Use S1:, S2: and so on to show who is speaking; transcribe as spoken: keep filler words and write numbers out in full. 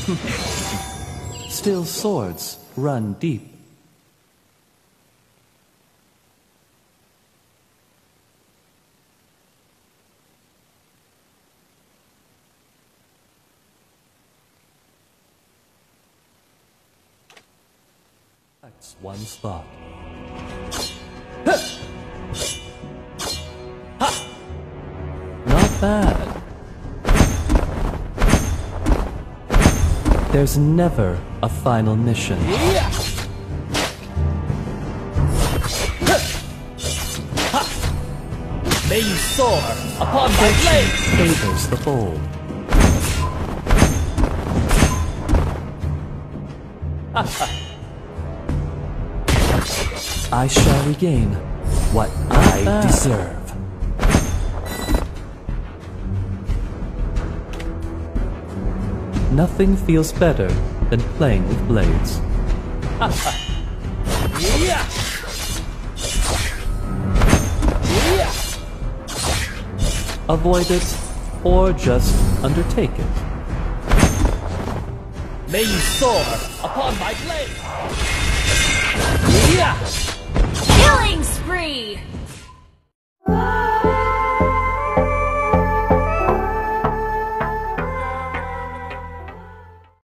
S1: Still swords run deep. That's one spot. Not bad. There's never a final mission.
S2: May you soar upon my blade!
S1: Favors the bold. I shall regain what I deserve. Nothing feels better than playing with blades.
S2: Yeah. Yeah.
S1: Avoid it, or just undertake it.
S2: May you soar upon my blade! Yeah.
S3: Killing spree!